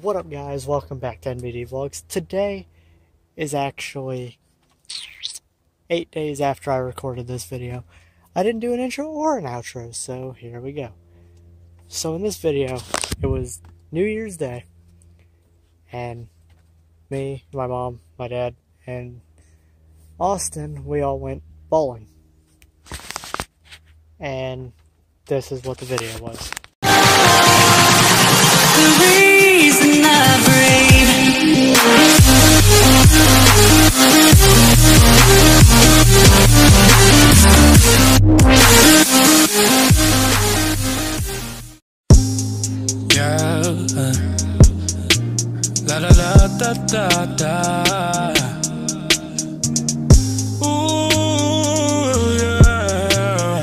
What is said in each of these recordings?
What up, guys? Welcome back to NBD Vlogs. Today is actually 8 days after I recorded this video. I didn't do an intro or an outro, so here we go. So in this video, it was New Year's Day, and me, my mom, my dad, and Austin, we all went bowling. And this is what the video was. The reason I breathe. Yeah, la da da da da da. Ooh, yeah.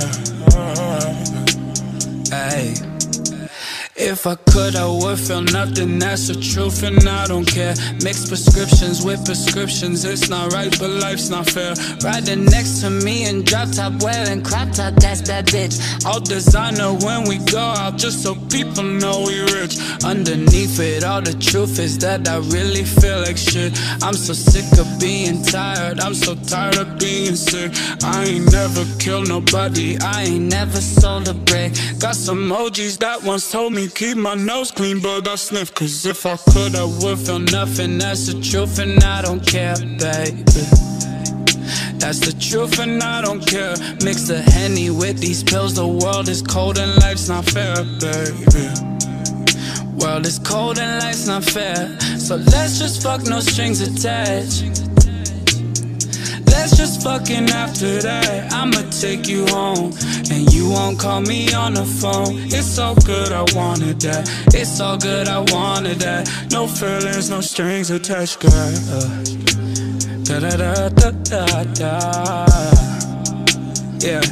Hey. If I could, I would feel nothing, that's the truth, and I don't care. Mixed prescriptions with prescriptions, it's not right, but life's not fair. Riding next to me in drop top, wearing crop top, that's that bitch. All designer when we go out, just so people know we rich. Underneath it, all the truth is that I really feel like shit. I'm so sick of being tired, I'm so tired of being sick. I ain't never killed nobody, I ain't never sold a brick. Got some emojis that once told me keep my nose clean, but I sniff. Cause if I could, I would feel nothing. That's the truth and I don't care, baby. That's the truth and I don't care. Mix the Henny with these pills. The world is cold and life's not fair, baby. World is cold and life's not fair. So let's just fuck, no strings attached. Let's just fucking after that. I'ma take you home, and you won't call me on the phone. It's all good, I wanted that. It's all good, I wanted that. No feelings, no strings attached, girl. Da da da da da da. Yeah.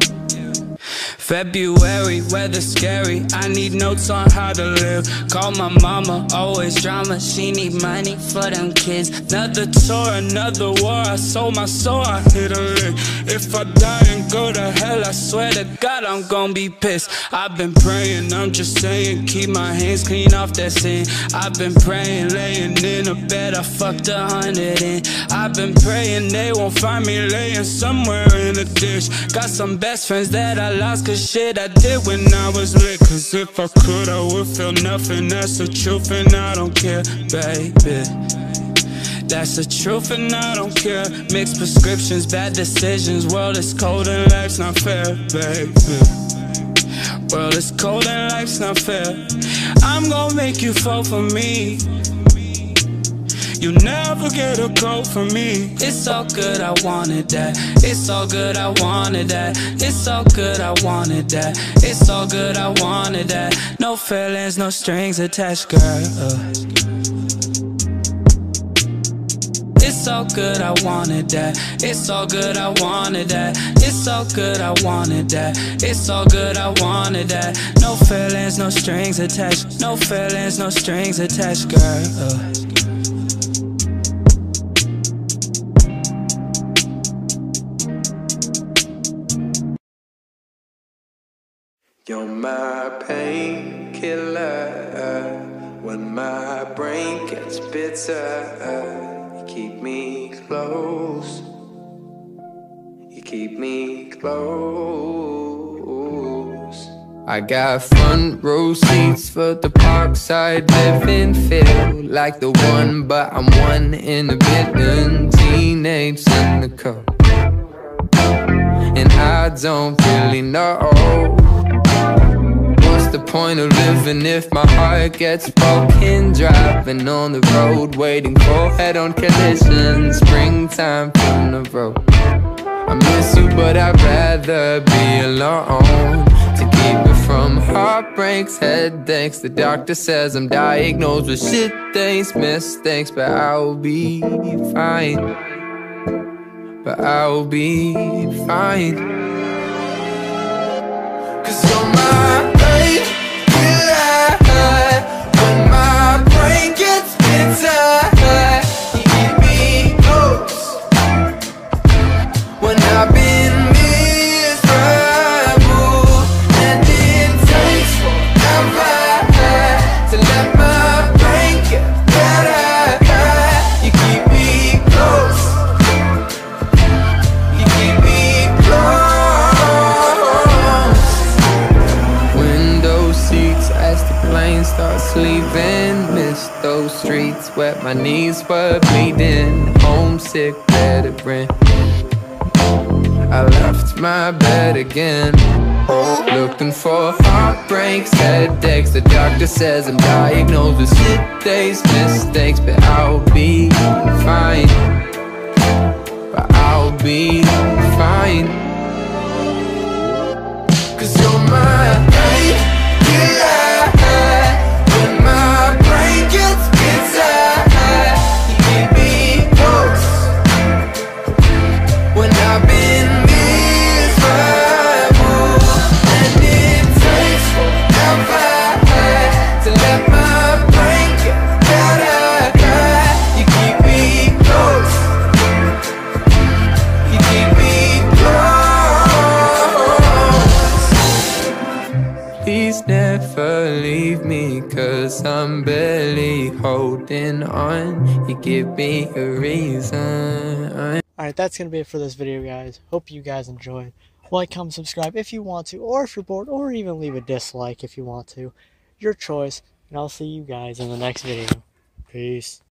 February, weather scary, I need notes on how to live. Call my mama, always drama, she need money for them kids. Another tour, another war, I sold my soul, I hit a lick. If I die and go to hell, I swear to God I'm gon' be pissed. I've been praying, I'm just saying, keep my hands clean off that sin. I've been praying, laying in a bed, I fucked 100 in. I've been praying they won't find me laying somewhere in a ditch. Got some best friends that I lost, cause shit I did when I was lit. Cause if I could, I would feel nothing. That's the truth and I don't care, baby. That's the truth and I don't care. Mixed prescriptions, bad decisions. World is cold and life's not fair, baby. World is cold and life's not fair. I'm gonna make you fall for me. You never get a call from me. It's all good, I wanted that. It's all good, I wanted that. It's all good, I wanted that. It's all good, I wanted that. No feelings, no strings attached, girl. It's all good, I wanted that. It's all good, I wanted that. It's all good, I wanted that. It's all good, I wanted that. No feelings, no strings attached. No feelings, no strings attached, girl. You're my painkiller when my brain gets bitter. You keep me close. You keep me close. I got front row seats for the parkside living. Feel like the one, but I'm one in a billion. Teenage cynical, and I don't really know. What's the point of living if my heart gets broken? Driving on the road, waiting for head-on collisions. Springtime from the road. I miss you, but I'd rather be alone. To keep me from heartbreaks, headaches. The doctor says I'm diagnosed with shit things, mistakes, but I'll be fine. But I'll be fine. Cause you're my painkiller when my brain gets bitter. You keep me close when I've been miserable, and it takes forever to let my brain driving, missed those streets, wet my knees were bleeding, homesick, veteran. I left my bed again, looking for heartbreaks, headaches. The doctor says I'm diagnosed with sick days, mistakes, but I'll be fine. But I'll be fine. 'Cause you're my painkiller. When my brain gets tired, you keep me close. When I've been miserable, and it takes forever to let my brain get better, you keep me close. You keep me close. Please never leave me, 'cause I'm barely holding on. You give me a reason. Alright, that's going to be it for this video, guys. Hope you guys enjoyed. Like, comment, subscribe if you want to, or if you're bored, or even leave a dislike if you want to. Your choice, and I'll see you guys in the next video. Peace.